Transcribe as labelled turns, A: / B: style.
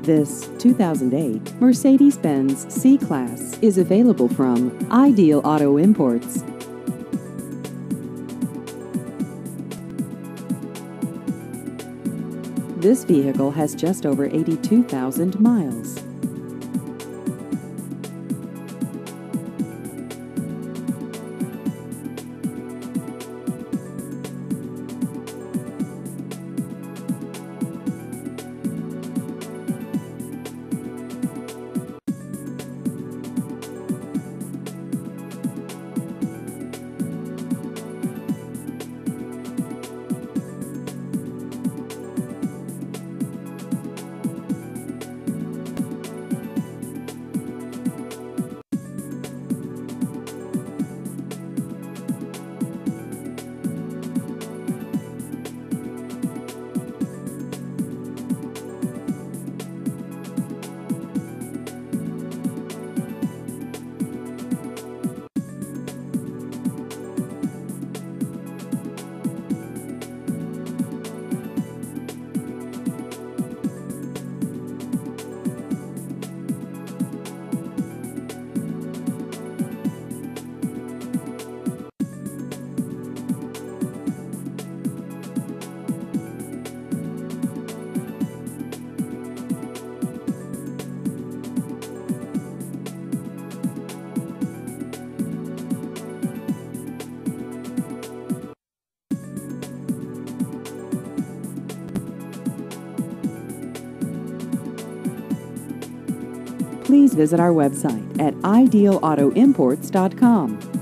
A: This 2008 Mercedes-Benz C-Class is available from Ideal Auto Imports. This vehicle has just over 82,000 miles. Please visit our website at idealautoimports.com.